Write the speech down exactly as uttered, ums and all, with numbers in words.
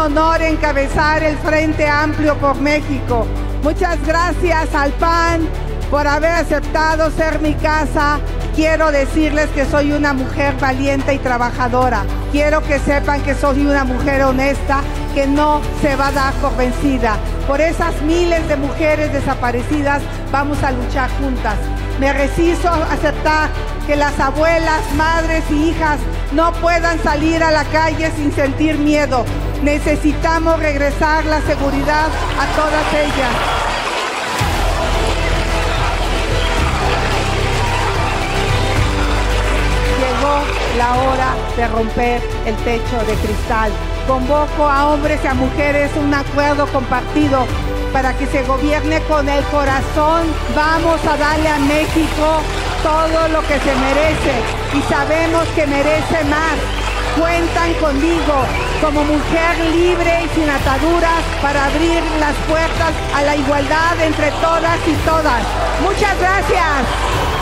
honor encabezar el Frente Amplio por México. Muchas gracias al P A N por haber aceptado ser mi casa. Quiero decirles que soy una mujer valiente y trabajadora. Quiero que sepan que soy una mujer honesta, que no se va a dar por vencida. Por esas miles de mujeres desaparecidas vamos a luchar juntas. Me resisto a aceptar que las abuelas, madres y hijas no puedan salir a la calle sin sentir miedo. Necesitamos regresar la seguridad a todas ellas. Llegó la hora de romper el techo de cristal. Convoco a hombres y a mujeres un acuerdo compartido para que se gobierne con el corazón. Vamos a darle a México todo lo que se merece y sabemos que merece más. Cuentan conmigo como mujer libre y sin ataduras para abrir las puertas a la igualdad entre todas y todas. Muchas gracias.